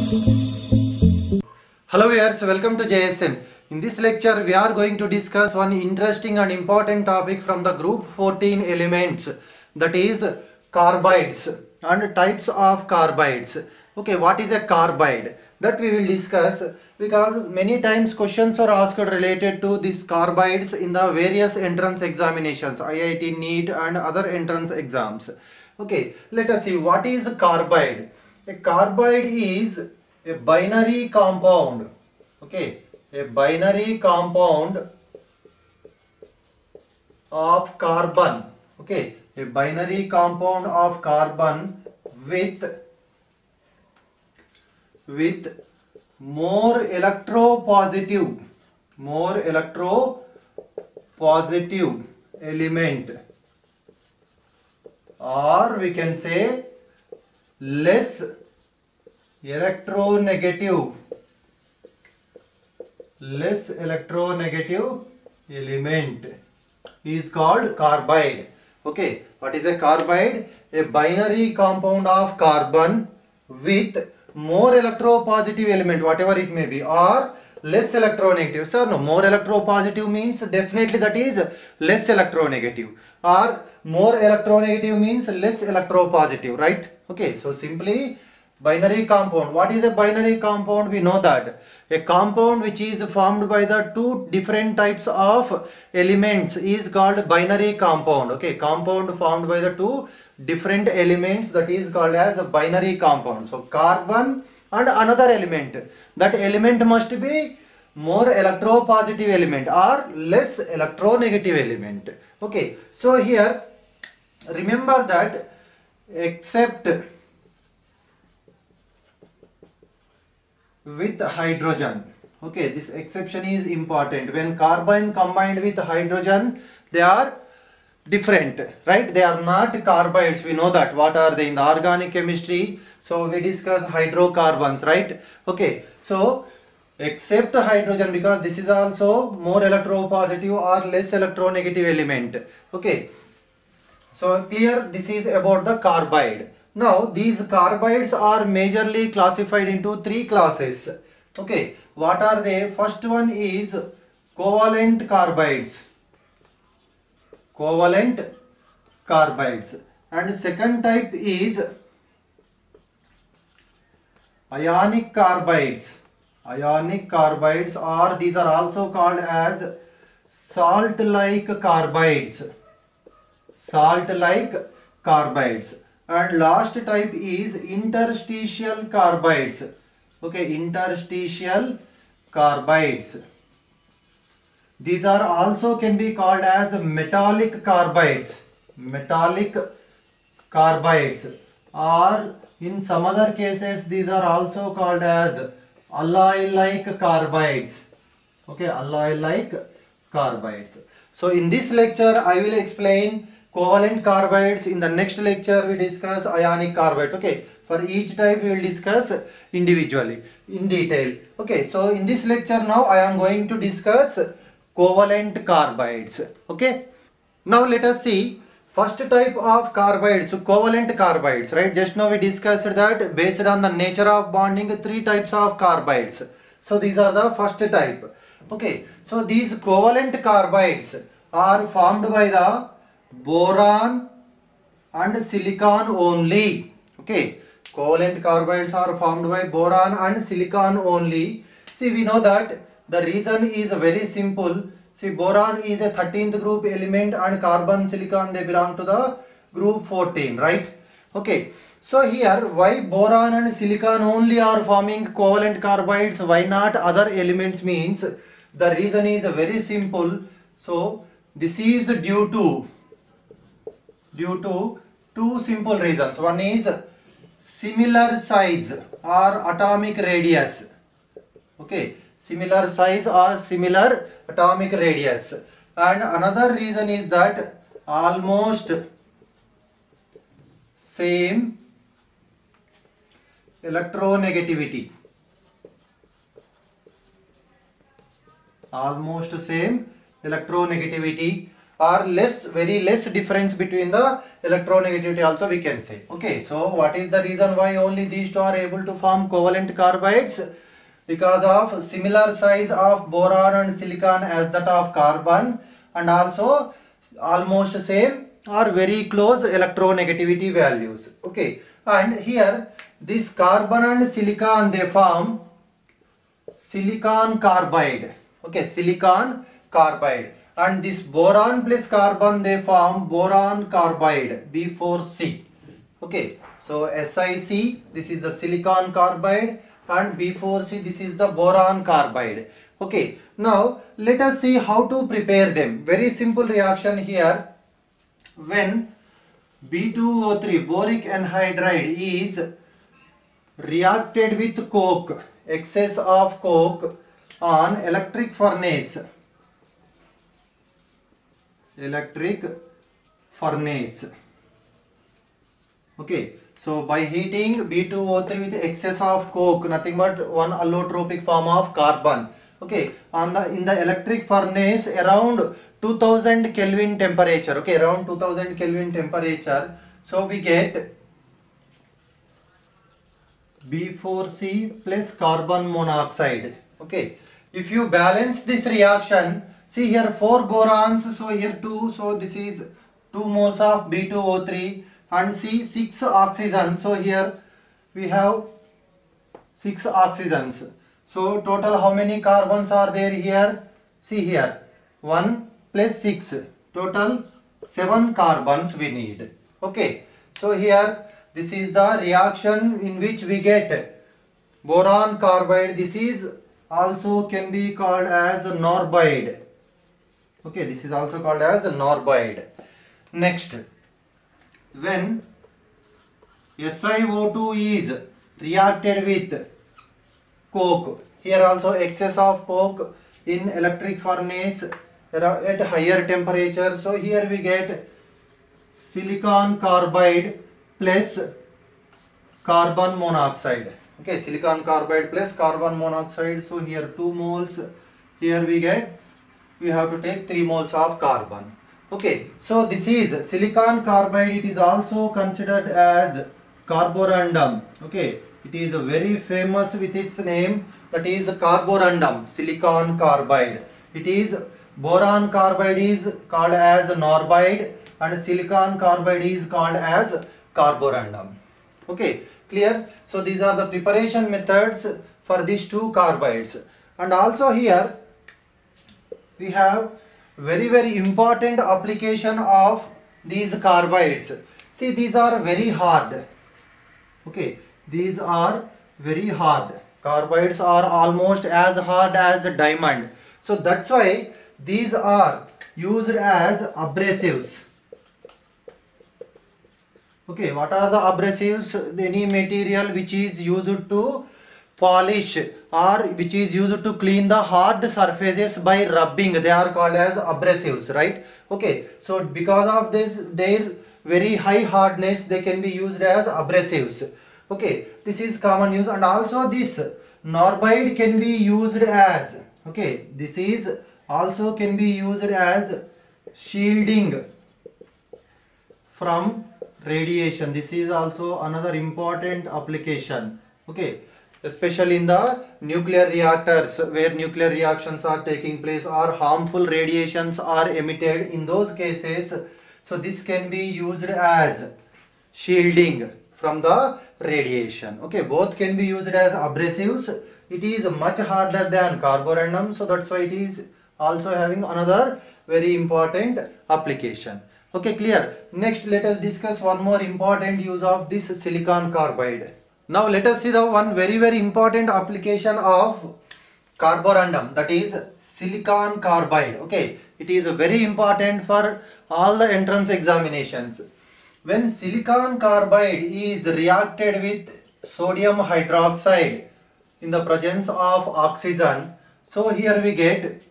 Hello viewers, welcome to JSM. In this lecture we are going to discuss one interesting and important topic from the group 14 elements, that is carbides and types of carbides. Okay, what is a carbide? That we will discuss, because many times questions are asked related to these carbides in the various entrance examinations, IIT, NEET and other entrance exams. Okay, let us see what is carbide. A carbide is a binary compound. Okay, a binary compound of carbon. Okay, a binary compound of carbon with more electropositive element, or we can say less electronegative element is called carbide. Okay, what is a carbide? A binary compound of carbon with more electropositive element, whatever it may be, or less electronegative. Sir, no, more electropositive means definitely that is less electronegative, or more electronegative means less electropositive, right? Okay, so simply binary compound. What is a binary compound? We know that a compound which is formed by the two different types of elements is called binary compound. Okay, compound formed by the two different elements, that is called as a binary compound. So carbon and another element, that element must be more electropositive element or less electronegative element. Okay, so here remember that except with hydrogen. Okay, this exception is important. When carbon combined with hydrogen, they are different, right? They are not carbides. We know that. What are they in the organic chemistry? So we discuss hydrocarbons, right? Okay, so except hydrogen, because this is also more electropositive or less electronegative element. Okay, so clear, this is about the carbide. Now these carbides are majorly classified into three classes. Okay, what are they? First one is covalent carbides. And second type is ionic carbides, or these are also called as salt-like carbides. And last type is interstitial carbides. Okay, interstitial carbides. These are also can be called as metallic carbides, or in some other cases these are also called as alloy-like carbides. Okay, alloy-like carbides. So in this lecture I will explain covalent carbides. In the next lecture we discuss ionic carbides. Okay, for each type we will discuss individually in detail. Okay, so in this lecture now I am going to discuss covalent carbides. Okay, now let us see first type of carbides, covalent carbides, right? Just now we discussed that based on the nature of bonding, three types of carbides. So these are the first type. Okay, so these covalent carbides are formed by the boron and silicon only. Okay, covalent carbides are formed by boron and silicon only. See, we know that the reason is very simple. See, boron is a 13th group element and carbon, silicon, they belong to the group 14, right? Okay, so here why boron and silicon only are forming covalent carbides, why not other elements, means the reason is very simple. So this is due to two simple reasons. One is similar size or atomic radius. Okay, similar size or similar atomic radius. And another reason is that almost same electronegativity. or very less difference between the electronegativity also we can say. Okay, so what is the reason why only these two are able to form covalent carbides? Because of similar size of boron and silicon as that of carbon, and also almost same or very close electronegativity values. Okay, and here this carbon and silicon, they form silicon carbide. Okay, silicon carbide, and this boron plus carbon, they form boron carbide, B4C. Okay, so SiC, this is the silicon carbide, and B4C, this is the boron carbide. Okay, now let us see how to prepare them. Very simple reaction here. When B2O3, boric anhydride, is reacted with coke, excess of coke, on electric furnace. Okay, so by heating B2O3 with excess of coke, nothing but one allotropic form of carbon. Okay, in the electric furnace around 2000 Kelvin temperature. Okay, around 2000 Kelvin temperature. So we get B4C plus carbon monoxide. Okay, if you balance this reaction, see here 4 borons, so here 2, so this is 2 moles of B2O3, and see 6 oxygens, so here we have 6 oxygens. So total how many carbons are there here? See here 1 plus 6, total 7 carbons we need. Okay, so here this is the reaction in which we get boron carbide. This is also can be called as norbide. Okay, this is also called as norbide. Next, when SiO2 is reacted with coke, here also excess of coke in electric furnace at higher temperature, so here we get silicon carbide plus carbon monoxide. Okay, silicon carbide plus carbon monoxide, so here 2 moles, here we have to take 3 moles of carbon. Okay, so this is silicon carbide. It is also considered as carborundum. Okay, it is very famous with its name, that is carborundum, silicon carbide. It is boron carbide is called as norbide, and silicon carbide is called as carborundum. Okay, clear? So these are the preparation methods for these two carbides. And also here we have very important application of these carbides. See, these are very hard. Okay, these are very hard. Carbides are almost as hard as a diamond. So that's why these are used as abrasives. Okay, what are the abrasives? Any material which is used to polish or which is used to clean the hard surfaces by rubbing, they are called as abrasives, right? Okay, so because of this, their very high hardness, they can be used as abrasives. Okay, this is common use. And also this norbide can be used as, okay, this is also can be used as shielding from radiation. This is also another important application. Okay, especially in the nuclear reactors where nuclear reactions are taking place or harmful radiations are emitted in those cases. So this can be used as shielding from the radiation. Okay, both can be used as abrasives. It is much harder than carborundum, so that's why it is also having another very important application. Okay, clear? Next, let us discuss one more important use of this silicon carbide. Now let us see the one very important application of carborundum, that is silicon carbide. Okay, it is very important for all the entrance examinations. When silicon carbide is reacted with sodium hydroxide in the presence of oxygen, so here we get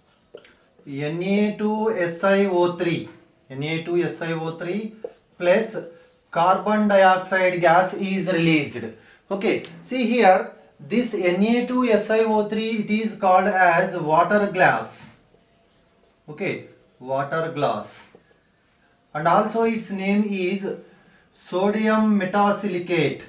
Na2SiO3 plus carbon dioxide gas is released. Okay, see here this Na2SiO3, it is called as water glass. Okay, water glass. And also its name is sodium metasilicate.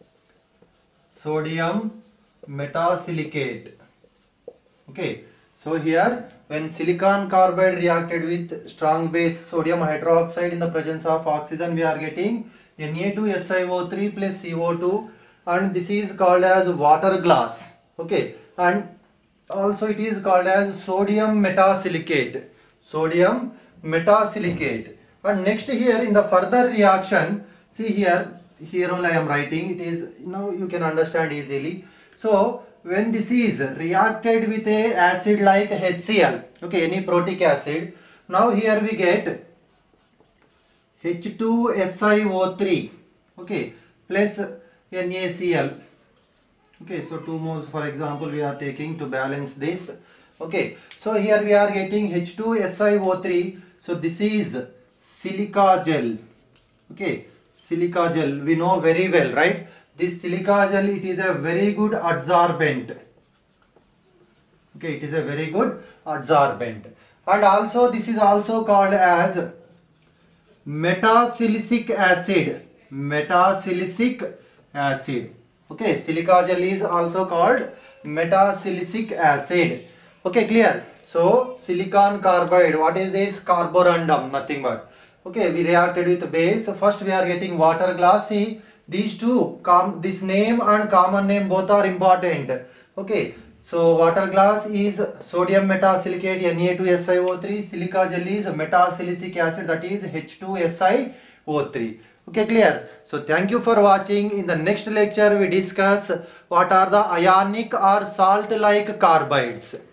Sodium metasilicate. Okay, so here when silicon carbide reacted with strong base sodium hydroxide in the presence of oxygen, we are getting Na2SiO3 plus CO2, and this is called as water glass. Okay, and also it is called as sodium metasilicate. Sodium metasilicate. And next here in the further reaction, see here only I am writing, it is, now you can understand easily. So when this is reacted with a acid like HCl, okay, any protic acid, now here we get H2SiO3, okay, plus NaCl. Okay, so 2 moles for example we are taking to balance this. Okay, so here we are getting H2SiO3. So this is silica gel. Okay, silica gel we know very well, right? This silica gel, it is a very good adsorbent. Okay, it is a very good adsorbent. And also this is also called as metasilicic acid. Metasilicic acid. Okay, silica gel is also called metasilicic acid. Okay, clear? So silicon carbide, what is this? Carborundum, nothing but. Okay, we reacted with base. So first we are getting water glass. See, these two, this name and common name both are important. Okay, so water glass is sodium metasilicate Na2SiO3, silica gel is metasilicic acid, that is H2SiO3. Okay, clear? So thank you for watching. In the next lecture we discuss what are the ionic or salt like carbides.